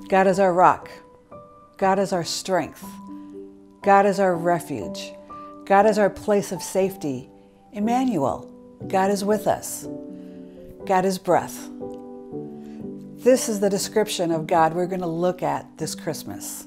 God is our rock. God is our strength. God is our refuge. God is our place of safety. Emmanuel, God is with us. God is breath. This is the description of God we're going to look at this Christmas.